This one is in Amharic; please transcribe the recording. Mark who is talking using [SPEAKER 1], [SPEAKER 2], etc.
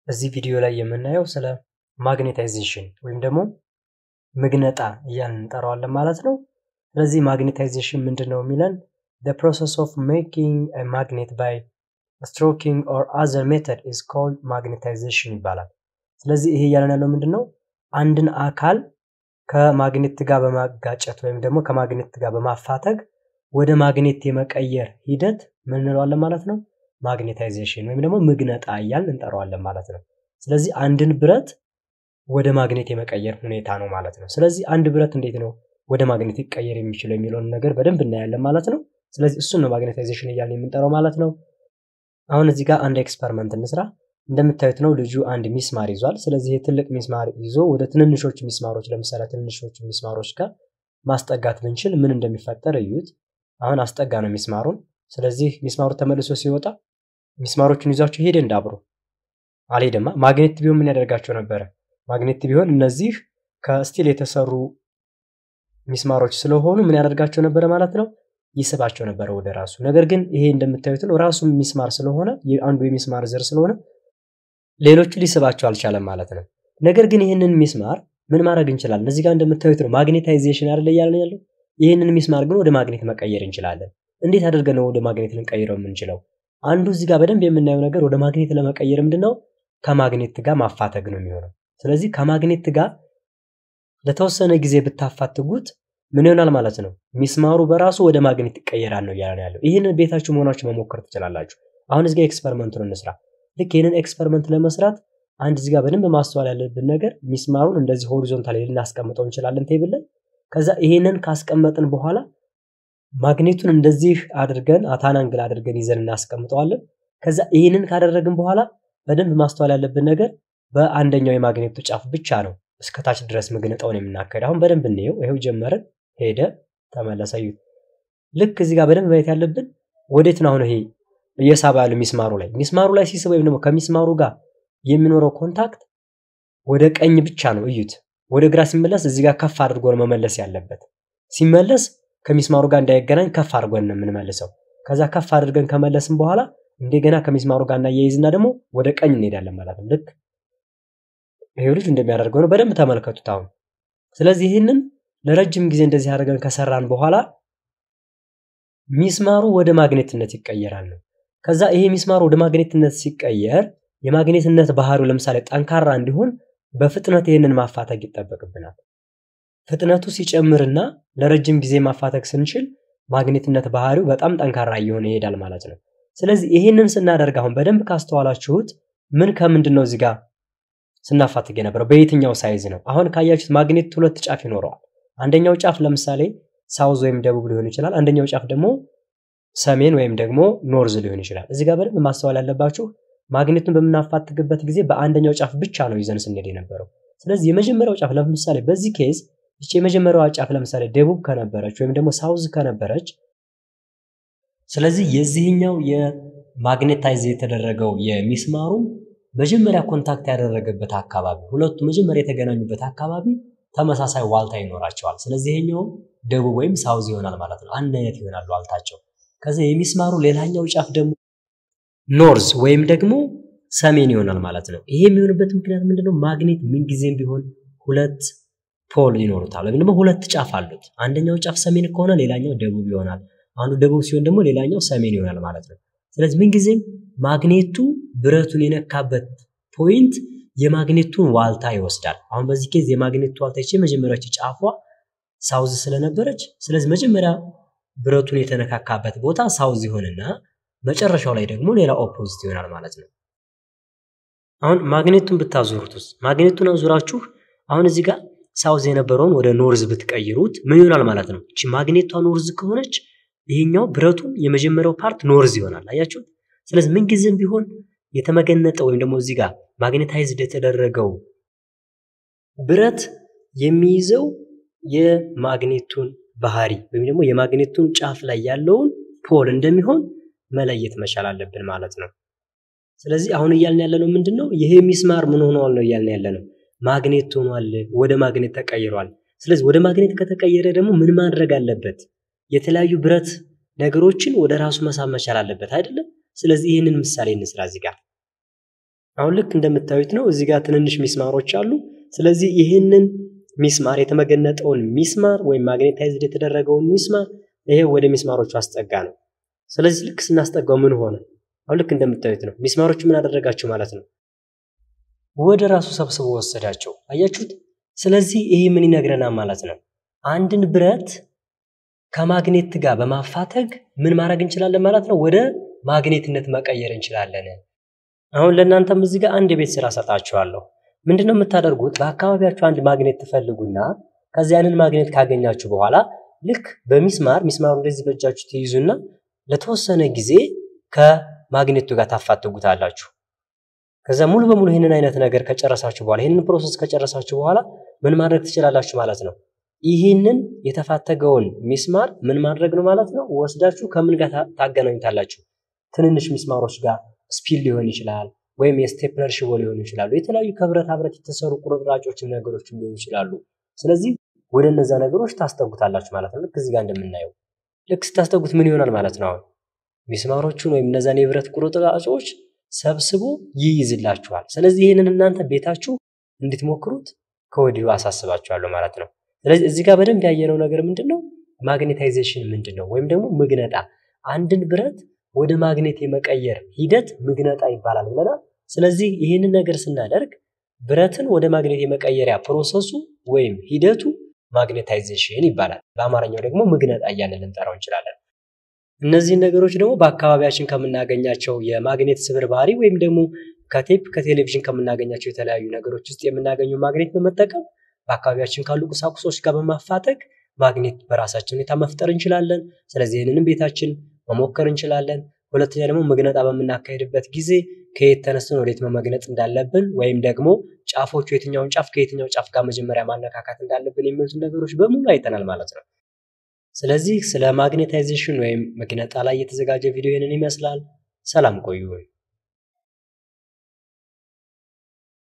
[SPEAKER 1] እዚህ ቪዲዮ ላይ የምናየው ስለ ማግኔታይዜሽን ወይም ደግሞ ምግነጣ እያልን እንጠራዋለን ማለት ነው። ስለዚህ ማግኔታይዜሽን ምንድነው የሚለን the process of making a magnet by stroking or other method is called magnetization ይባላል። ስለዚህ ይሄ እያልን ያለው ምንድነው አንድን አካል ከማግኔት ጋር በማጋጨት ወይም ደግሞ ከማግኔት ጋር በማፋተግ ወደ ማግኔት የመቀየር ሂደት ምን እንለዋለን ማለት ነው ማግኔታይዜሽን ወይም ደግሞ ምግነጣ እያልን እንጠራዋለን ማለት ነው። ስለዚህ አንድን ብረት ወደ ማግኔት የመቀየር ሁኔታ ነው ማለት ነው። ስለዚህ አንድ ብረት እንዴት ነው ወደ ማግኔት ይቀየር የሚችለው የሚለውን ነገር በደንብ እናያለን ማለት ነው። ስለዚህ እሱን ነው ማግኔታይዜሽን እያልን የምንጠራው ማለት ነው። አሁን እዚህ ጋር አንድ ኤክስፐሪመንት እንስራ። እንደምታዩት ነው ልጁ አንድ ሚስማር ይዟል። ስለዚህ የትልቅ ሚስማር ይዞ ወደ ትንንሾች ሚስማሮች ለምሳሌ ትንንሾች ሚስማሮች ጋር ማስጠጋት ብንችል ምን እንደሚፈጠር እዩት። አሁን አስጠጋ ነው ሚስማሩን። ስለዚህ ሚስማሩ ተመልሶ ሲወጣ ሚስማሮቹን ይዟቸው ሄደ እንዳብሮ አልሄደማ። ማግኔት ቢሆን ምን ያደርጋቸው ነበር? ማግኔት ቢሆን እነዚህ ከስቲል የተሰሩ ሚስማሮች ስለሆኑ ምን ያደርጋቸው ነበር ማለት ነው ይስባቸው ነበር ወደ ራሱ። ነገር ግን ይሄ እንደምታዩት ነው ራሱ ሚስማር ስለሆነ አንዱ የሚስማር ዘር ስለሆነ ሌሎቹ ሊስባቸው አልቻለም ማለት ነው። ነገር ግን ይሄንን ሚስማር ምን ማድረግ እንችላለን? እዚህ ጋር እንደምታዩት ነው ማግኔታይዜሽን አይደል ያለን ያለው። ይሄንን ሚስማር ግን ወደ ማግኔት መቀየር እንችላለን። እንዴት አድርገን ነው ወደ ማግኔት ልንቀይረው የምንችለው? አንዱ እዚህ ጋር በደንብ የምናየው ነገር ወደ ማግኔት ለመቀየር ምንድነው ከማግኔት ጋር ማፋተግ ነው የሚሆነው። ስለዚህ ከማግኔት ጋር ለተወሰነ ጊዜ ብታፋትጉት ምን ይሆናል ማለት ነው ሚስማሩ በራሱ ወደ ማግኔት ይቀየራል ነው ያለን ያለው። ይሄንን ቤታችሁ መሆናችሁ መሞከር ትችላላችሁ። አሁን እዚህ ጋር ኤክስፐሪመንቱን እንስራ። ልክ ይሄንን ኤክስፐሪመንት ለመስራት አንድ እዚህ ጋር በደንብ ማስተዋል ያለብን ነገር ሚስማሩን እንደዚህ ሆሪዞንታሊ ልናስቀምጠው እንችላለን ቴብል ላይ። ከዛ ይሄንን ካስቀመጥን በኋላ ማግኔቱን እንደዚህ አድርገን አታናንግል አድርገን ይዘን እናስቀምጠዋለን። ከዛ ይሄንን ካደረግን በኋላ በደንብ ማስተዋል ያለብን ነገር በአንደኛው የማግኔቱ ጫፍ ብቻ ነው እስከታች ድረስ ምግነጣውን የምናከዳው። አሁን በደንብ እንየው። ይሄው ጀመረ ሄደ ተመለሰ። ልክ እዚህ ጋር በደንብ ማየት ያለብን ወዴት ነው አሁን ይሄ እየሳበ ያለው ሚስማሩ ላይ ሲስብ ወይም ደግሞ ከሚስማሩ ጋር የሚኖረው ኮንታክት ወደ ቀኝ ብቻ ነው እዩት። ወደ ግራ ሲመለስ እዚህ ጋር ከፍ አድርጎ ነው መመለስ ያለበት። ሲመለስ ከሚስማሩ ጋር እንዳይገናኝ ከፍ አድርጎን ነው የምንመልሰው። ከዛ ከፍ አድርገን ከመለስን በኋላ እንደገና ከሚስማሩ ጋር እናያይዝና ደግሞ ወደ ቀኝ እንሄዳለን ማለት ነው። ልክ ይሄው ልጅ እንደሚያደርገው ነው በደንብ ተመልከቱት አሁን። ስለዚህ ይሄንን ለረጅም ጊዜ እንደዚህ አድርገን ከሰራን በኋላ ሚስማሩ ወደ ማግኔትነት ይቀየራል ነው። ከዛ ይሄ ሚስማሩ ወደ ማግኔትነት ሲቀየር የማግኔትነት ባህሪው ለምሳሌ ጠንካራ እንዲሆን በፍጥነት ይሄንን ማፋተግ ይጠበቅብናል። ፍጥነቱ ሲጨምርና ለረጅም ጊዜ ማፋተግ ስንችል ማግኔትነት ባህሪው በጣም ጠንካራ እየሆነ ይሄዳል ማለት ነው። ስለዚህ ይሄንን ስናደርግ አሁን በደንብ ካስተዋላችሁት ምን ከምንድነው እዚህ ጋር ስናፋትግ የነበረው በየትኛው ሳይዝ ነው? አሁን ካያችሁት ማግኔት ሁለት ጫፍ ይኖረዋል። አንደኛው ጫፍ ለምሳሌ ሳውዝ ወይም ደቡብ ሊሆን ይችላል። አንደኛው ጫፍ ደግሞ ሰሜን ወይም ደግሞ ኖርዝ ሊሆን ይችላል። እዚህ ጋር በደንብ ማስተዋል ያለባችሁ ማግኔቱን በምናፋትግበት ጊዜ በአንደኛው ጫፍ ብቻ ነው ይዘን ስንሄድ የነበረው። ስለዚህ የመጀመሪያው ጫፍ ለምሳሌ በዚህ ኬዝ እቺ የመጀመሪያው ጫፍ ለምሳሌ ደቡብ ከነበረች ወይም ደግሞ ሳውዝ ከነበረች ስለዚህ የዚህኛው የማግኔታይዝ የተደረገው የሚስማሩ መጀመሪያ ኮንታክት ያደረገበት አካባቢ ሁለቱ መጀመሪያ የተገናኙበት አካባቢ ተመሳሳይ ዋልታ ይኖራቸዋል። ስለዚህ ይሄኛው ደቡብ ወይም ሳውዝ ይሆናል ማለት ነው። አንድ አይነት ይሆናል ዋልታቸው። ከዛ የሚስማሩ ሌላኛው ጫፍ ደግሞ ኖርዝ ወይም ደግሞ ሰሜን ይሆናል ማለት ነው። ይሄ የሚሆንበት ምክንያት ምንድነው? ማግኔት ምን ጊዜም ቢሆን ሁለት ፖል ይኖሩታል ወይም ደግሞ ሁለት ጫፍ አሉት። አንደኛው ጫፍ ሰሜን ከሆነ ሌላኛው ደቡብ ይሆናል። አንዱ ደቡብ ሲሆን ደግሞ ሌላኛው ሰሜን ይሆናል ማለት ነው። ስለዚህ ምን ጊዜም ማግኔቱ ብረቱን የነካበት ፖይንት የማግኔቱን ዋልታ ይወስዳል። አሁን በዚህ ኬዝ የማግኔቱ ዋልታ እቺ መጀመሪያው ጫፏ ሳውዝ ስለነበረች ስለዚህ መጀመሪያ ብረቱን የተነካካበት ቦታ ሳውዝ ይሆንና መጨረሻው ላይ ደግሞ ሌላ ኦፖዚት ይሆናል ማለት ነው። አሁን ማግኔቱን ብታዞሩትስ ማግኔቱን አዙራችሁ አሁን እዚህ ጋር ሳውዝ የነበረውን ወደ ኖርዝ ብትቀይሩት ምን ይሆናል ማለት ነው? እቺ ማግኔቷ ኖርዝ ከሆነች ይሄኛው ብረቱ የመጀመሪያው ፓርት ኖርዝ ይሆናል። አያችሁ? ስለዚህ ምን ጊዜም ቢሆን የተመገነጠ ወይም ደግሞ እዚህ ጋር ማግኔታይዝድ የተደረገው ብረት የሚይዘው የማግኔቱን ባህሪ ወይም ደግሞ የማግኔቱን ጫፍ ላይ ያለውን ፖል እንደሚሆን መለየት መቻል አለብን ማለት ነው። ስለዚህ አሁን እያልን ያለነው ምንድነው? ይሄ ሚስማር ምን ሆኗል ነው እያልን ያለነው ማግኔት ሆኗል፣ ወደ ማግኔት ተቀይሯል። ስለዚህ ወደ ማግኔት ከተቀየረ ደግሞ ምን ማድረግ አለበት? የተለያዩ ብረት ነገሮችን ወደ ራሱ መሳብ መቻል አለበት አይደል? ስለዚህ ይሄንን ምሳሌ እንስራ እዚህ ጋር አሁን ልክ እንደምታዩት ነው እዚህ ጋር ትንንሽ ሚስማሮች አሉ ስለዚህ ይሄንን ሚስማር የተመገነጠውን ሚስማር ወይ ማግኔታይዝድ የተደረገውን ሚስማር ይሄ ወደ ሚስማሮቹ አስጠጋ ነው ስለዚህ ልክ ስናስጠጋው ምን ሆነ አሁን ልክ እንደምታዩት ነው ሚስማሮቹ ምን አደረጋቸው ማለት ነው ወደ ራሱ ሰብስቦ ወሰዳቸው አያችሁት ስለዚህ ይሄ ምን ይነግረናል ማለት ነው አንድን ብረት ከማግኔት ጋር በማፋተግ ምን ማድረግ እንችላለን ማለት ነው ወደ ማግኔትነት መቀየር እንችላለን አሁን ለእናንተም እዚህ ጋር አንድ ቤት ስራ ሰጣችኋለሁ ምንድነው የምታደርጉት በአካባቢያችሁ አንድ ማግኔት ትፈልጉና ከዚያ ያንን ማግኔት ካገኛችሁ በኋላ ልክ በሚስማሩ እንደዚህ በእጃችሁ ትይዙና ለተወሰነ ጊዜ ከማግኔቱ ጋር ታፋትጉታላችሁ ከዛ ሙሉ በሙሉ ይሄንን አይነት ነገር ከጨረሳችሁ በኋላ ይሄንን ፕሮሰስ ከጨረሳችሁ በኋላ ምን ማድረግ ትችላላችሁ ማለት ነው ይሄንን የተፋተገውን ሚስማር ምን ማድረግ ነው ማለት ነው ወስዳችሁ ከምን ጋር ታገናኙታላችሁ ትንንሽ ሚስማሮች ጋር ስፒል ሊሆን ይችላል ወይም የስቴፕለር ሽቦ ሊሆን ይችላል የተለያዩ ከብረት አብረት የተሰሩ ቁርጥራጮችን ነገሮችን ሊሆን ይችላሉ ስለዚህ ወደ እነዛ ነገሮች ታስጠጉታላችሁ ማለት ነው ልክ እዚህ ጋር እንደምናየው ልክ ስታስጠጉት ምን ይሆናል ማለት ነው ሚስማሮቹን ወይም እነዛን የብረት ቁርጥራጮች ሰብስቦ ይይዝላችኋል ስለዚህ ይሄንን እናንተ ቤታችሁ እንድትሞክሩት ከወዲሁ አሳስባችኋለሁ ማለት ነው ስለዚህ እዚህ ጋር በደንብ ያየነው ነገር ምንድነው ማግኔታይዜሽን ምንድነው ወይም ደግሞ ምግነጣ አንድን ብረት ወደ ማግኔት የመቀየር ሂደት ምግነጣ ይባላል ብለናል ስለዚህ ይሄንን ነገር ስናደርግ ብረትን ወደ ማግኔት የመቀየሪያ ፕሮሰሱ ወይም ሂደቱ ማግኔታይዜሽን ይባላል በአማርኛው ደግሞ ምግነጣ እያልን ልንጠራው እንችላለን እነዚህ ነገሮች ደግሞ በአካባቢያችን ከምናገኛቸው የማግኔት ስብርባሪ ወይም ደግሞ ከቴፕ ከቴሌቪዥን ከምናገኛቸው የተለያዩ ነገሮች ውስጥ የምናገኘው ማግኔት በመጠቀም በአካባቢያችን ካሉ ቁሳቁሶች ጋር በማፋተግ ማግኔት በራሳችን ሁኔታ መፍጠር እንችላለን ስለዚህ ይሄንንም ቤታችን መሞከር እንችላለን ሁለተኛ ደግሞ ምግነጣ በመናካሄድበት ጊዜ ከየት ተነስተን ወዴት መመግነጥ እንዳለብን ወይም ደግሞ ጫፎቹ የትኛውን ጫፍ ከየትኛው ጫፍ ጋር መጀመሪያ ማነካካት እንዳለብን የሚሉት ነገሮች በሙሉ አይተናል ማለት ነው ስለዚህ ስለ ማግኔታይዜሽን ወይም ምግነጣ ላይ የተዘጋጀ ቪዲዮ ይሄንን ይመስላል ሰላም ቆዩ